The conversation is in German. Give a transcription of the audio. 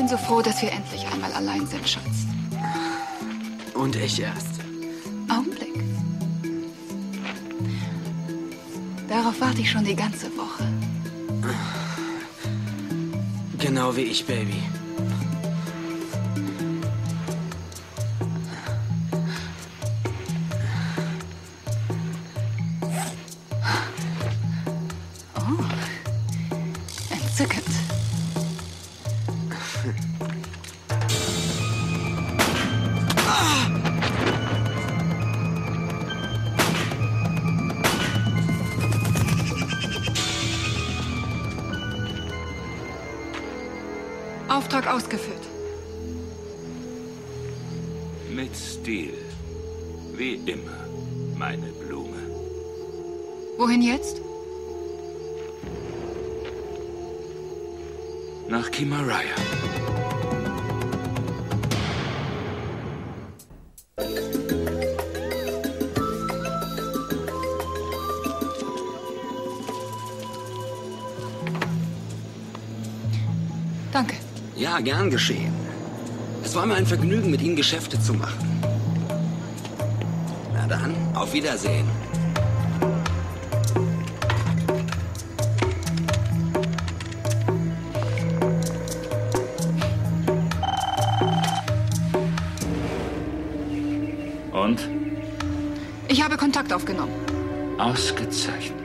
bin so froh, dass wir endlich einmal allein sind, Schatz. Und ich erst. Augenblick. Darauf warte ich schon die ganze Woche. Genau wie ich, Baby. Oh, entzückend. Auftrag ausgeführt. Mit Stil. Wie immer, meine Blume. Wohin jetzt? Nach Kimaraya. Danke. Ja, gern geschehen. Es war mir ein Vergnügen, mit Ihnen Geschäfte zu machen. Na dann, auf Wiedersehen. Und? Ich habe Kontakt aufgenommen. Ausgezeichnet.